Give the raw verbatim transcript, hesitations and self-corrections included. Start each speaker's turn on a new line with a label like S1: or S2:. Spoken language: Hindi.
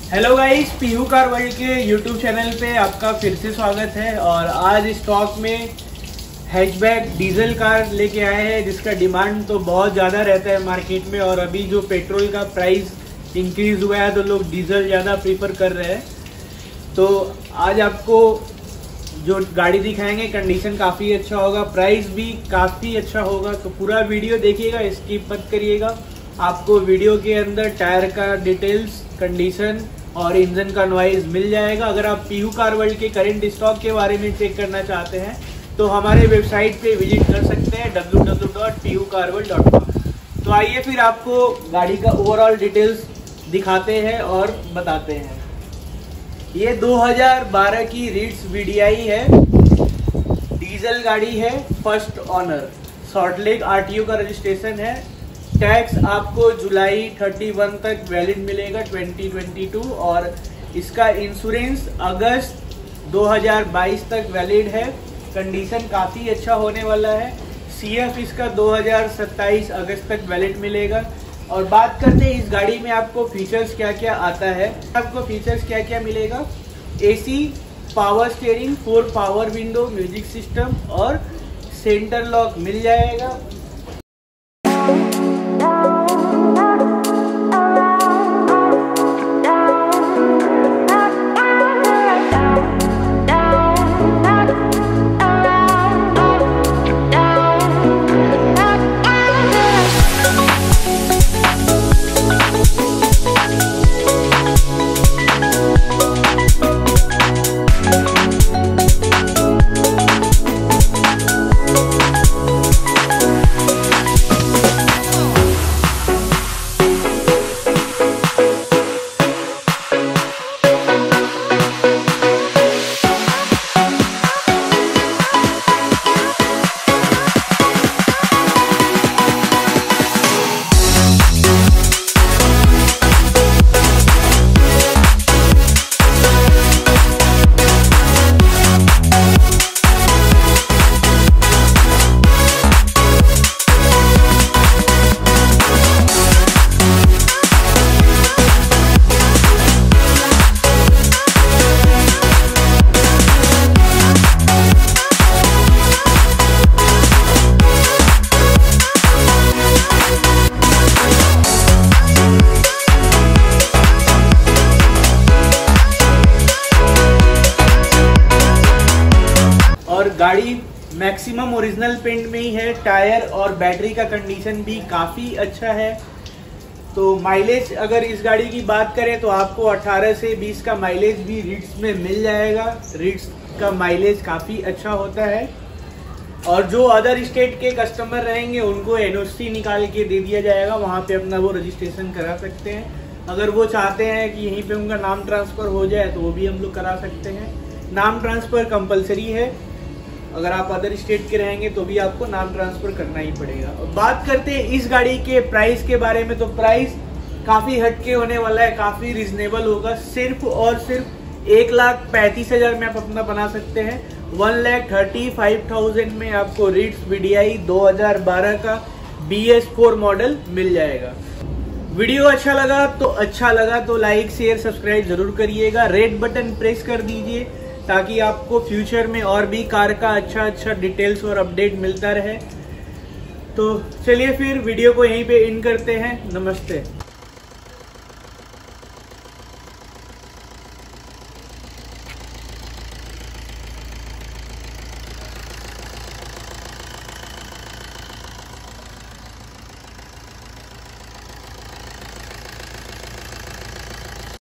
S1: Hello guys, P U car world के यूट्यूब चैनल पे आपका फिर से स्वागत है। और आज स्टॉक में हैचबैक डीजल कार लेके आए हैं जिसका डिमांड तो बहुत ज़्यादा रहता है मार्केट में। और अभी जो पेट्रोल का प्राइस इंक्रीज हुआ है तो लोग डीजल ज़्यादा प्रीफर कर रहे हैं। तो आज आपको जो गाड़ी दिखाएंगे कंडीशन काफ़ी अच्छा होगा, प्राइस भी काफ़ी अच्छा होगा। तो पूरा वीडियो देखिएगा, स्किप मत करिएगा। आपको वीडियो के अंदर टायर का डिटेल्स, कंडीशन और इंजन का नॉइज मिल जाएगा। अगर आप पीयू कार वर्ल्ड के करंट स्टॉक के बारे में चेक करना चाहते हैं तो हमारे वेबसाइट पे विजिट कर सकते हैं W W W dot P U car world dot com. तो आइए फिर आपको गाड़ी का ओवरऑल डिटेल्स दिखाते हैं और बताते हैं। ये दो हज़ार बारह की रिट्स वी डी आई है, डीजल गाड़ी है, first owner, Salt Lake R T O का रजिस्ट्रेशन है। टैक्स आपको जुलाई इकतीस तक वैलिड मिलेगा ट्वेंटी ट्वेंटी टू, और इसका इंश्योरेंस अगस्त दो हज़ार बाईस तक वैलिड है। कंडीशन काफ़ी अच्छा होने वाला है। सी एफ इसका दो हज़ार सत्ताईस अगस्त तक वैलिड मिलेगा। और बात करते हैं इस गाड़ी में आपको फीचर्स क्या क्या आता है। आपको फीचर्स क्या क्या मिलेगा, A C, power steering, four power window, music system और सेंटर लॉक मिल जाएगा। और गाड़ी मैक्सिमम ओरिजिनल पेंट में ही है। टायर और बैटरी का कंडीशन भी काफ़ी अच्छा है। तो माइलेज अगर इस गाड़ी की बात करें तो आपको अठारह से बीस का माइलेज भी रिट्स में मिल जाएगा। रिट्स का माइलेज काफ़ी अच्छा होता है। और जो अदर स्टेट के कस्टमर रहेंगे उनको एन ओ सी निकाल के दे दिया जाएगा, वहाँ पे अपना वो रजिस्ट्रेशन करा सकते हैं। अगर वो चाहते हैं कि यहीं पे उनका नाम ट्रांसफ़र हो जाए तो वो भी हम लोग करा सकते हैं। नाम ट्रांसफ़र कंपलसरी है, अगर आप अदर स्टेट के रहेंगे तो भी आपको नाम ट्रांसफ़र करना ही पड़ेगा। और बात करते हैं इस गाड़ी के प्राइस के बारे में, तो प्राइस काफ़ी हटके होने वाला है, काफ़ी रिजनेबल होगा। सिर्फ और सिर्फ एक लाख पैंतीस हज़ार में आप अपना बना सकते हैं। One lakh thirty five thousand में आपको रिट्स वी डी आई दो हज़ार बारह का बी एस फोर मॉडल मिल जाएगा। वीडियो अच्छा लगा तो अच्छा लगा तो लाइक शेयर सब्सक्राइब जरूर करिएगा। रेड बटन प्रेस कर दीजिए ताकि आपको फ्यूचर में और भी कार का अच्छा अच्छा डिटेल्स और अपडेट मिलता रहे। तो चलिए फिर वीडियो को यहीं पे एंड करते हैं। नमस्ते।